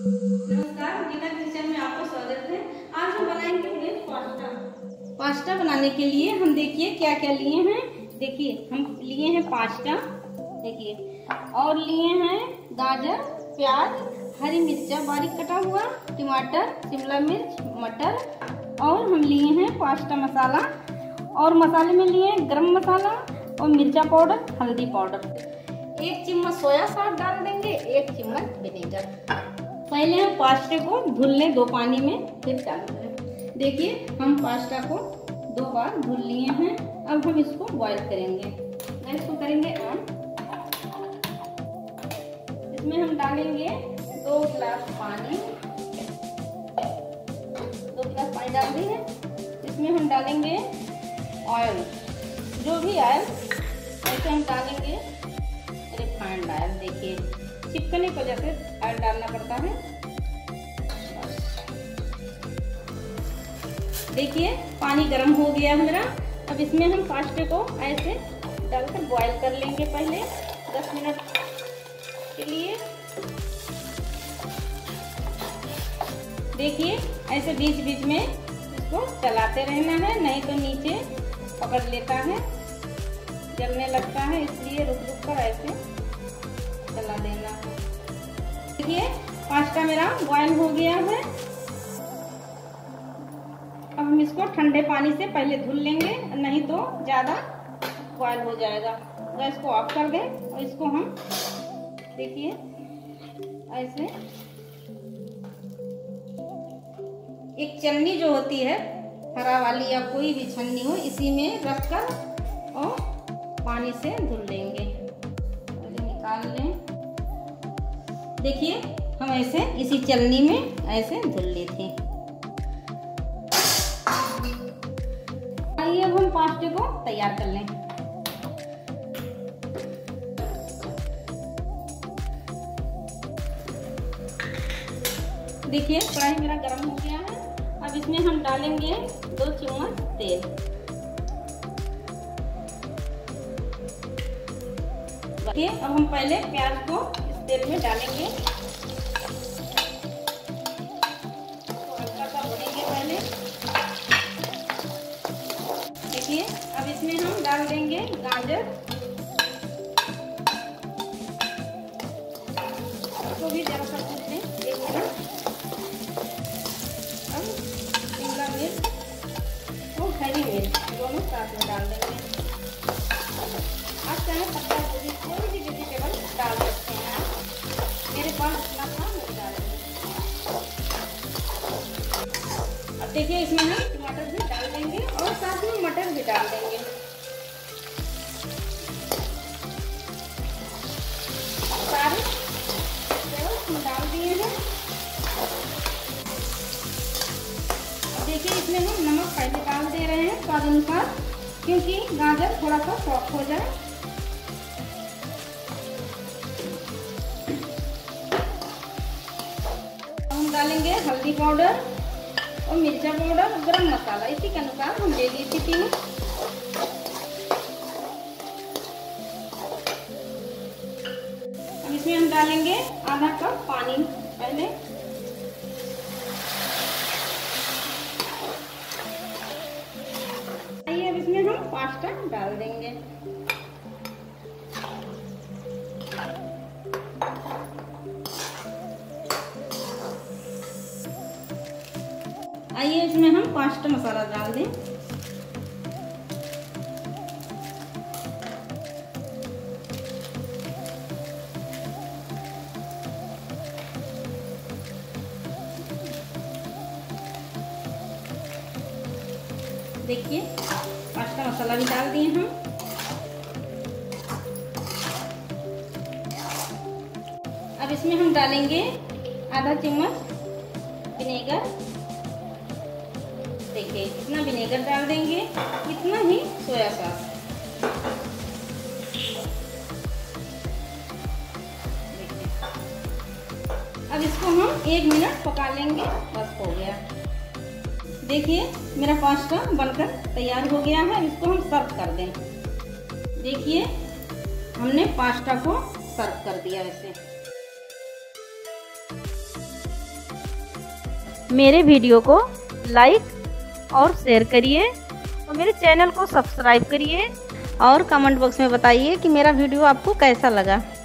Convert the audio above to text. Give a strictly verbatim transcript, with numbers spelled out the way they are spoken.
नमस्कार, गीता किचन में आपका स्वागत है। आज हम बनाएंगे पास्ता। पास्ता बनाने के लिए हम देखिए क्या क्या लिए हैं। देखिए हम लिए हैं पास्ता, देखिए, और लिए हैं गाजर, प्याज, हरी मिर्चा बारीक कटा हुआ, टमाटर, शिमला मिर्च, मटर, और हम लिए हैं पास्ता मसाला, और मसाले में लिए गरम मसाला और मिर्चा पाउडर, हल्दी पाउडर। एक चम्मच सोया सॉस डाल देंगे, एक चम्मच विनेगर। पहले हम पास्ता को धुल लें दो पानी में, फिर डाल दें। देखिए हम पास्ता को दो बार धुल लिए हैं। अब हम इसको बॉईल करेंगे। गैस को करेंगे ऑन। इसमें हम डालेंगे दो गिलास पानी, दो गिलास पानी डाल दिए। इसमें हम डालेंगे ऑयल, जो भी ऑयल, ऐसे हम डालेंगे रिफाइंड ऑयल। देखिए चिपकने की वजह से ऑयल डालना पड़ता है। देखिए पानी गर्म हो गया मेरा। अब इसमें हम पास्ता को ऐसे डालकर बॉईल कर लेंगे पहले दस मिनट के लिए। देखिए ऐसे बीच बीच में इसको चलाते रहना है, नहीं तो नीचे पकड़ लेता है, जलने लगता है, इसलिए रुक रुक कर ऐसे चला देना है। देखिए पास्ता मेरा बॉईल हो गया है। अब हम इसको ठंडे पानी से पहले धुल लेंगे, नहीं तो ज्यादा बॉईल हो जाएगा। गैस को ऑफ कर दें और इसको हम देखिए ऐसे एक छन्नी जो होती है हरा वाली या कोई भी छन्नी हो, इसी में रखकर और पानी से धुल लेंगे। पहले निकाल लें। देखिए हम ऐसे इसी छन्नी में ऐसे धुल लेते हैं। आइए अब हम पास्ता को तैयार कर लें। देखिए कढ़ाई मेरा गरम हो गया है। अब इसमें हम डालेंगे दो चम्मच तेल। देखिए अब हम पहले प्याज को इस तेल में डालेंगे, तो हल्का सा भूनेंगे पहले। देखिए अब इसमें हम डाल देंगे गाजर, इसको भी जरा सा भून लें एक मिनट। अब शिमला मिर्च और हरी मिर्च दोनों साथ में डाल देंगे। आप चाहे पत्ता गोभी कोई भी वेजिटेबल डाल सकते हैं। मेरे पास इतना था, मैं डाल दूँगी। अब देखिए इसमें हम टमाटर भी डाल देंगे और साथ में मटर भी डाल देंगे। सारे हम डाल दिए हैं। अब देखिए इसमें हम नमक पहले डाल दे रहे हैं स्वाद अनुसार, क्योंकि गाजर थोड़ा सा सॉफ्ट हो जाए। हम डालेंगे हल्दी पाउडर और मिर्चा पाउडर और गरम मसाला, इसी के अनुसार हम ले ली थी तीनों। अब इसमें हम डालेंगे आधा कप पानी पहले। आइए अब इसमें हम पास्ता डाल देंगे। आइए इसमें हम पास्ता मसाला डाल दें। देखिए पास्ता मसाला भी डाल दिए हम। अब इसमें हम डालेंगे आधा चम्मच विनेगर। देखिए इतना विनेगर डाल देंगे, इतना ही सोया सॉस। अब इसको हम एक मिनट पका लेंगे, बस हो गया। देखिए मेरा पास्ता बनकर तैयार हो गया है। इसको हम सर्व कर दें। देखिए हमने पास्ता को सर्व कर दिया। ऐसे मेरे वीडियो को लाइक और शेयर करिए, तो मेरे चैनल को सब्सक्राइब करिए और कमेंट बॉक्स में बताइए कि मेरा वीडियो आपको कैसा लगा।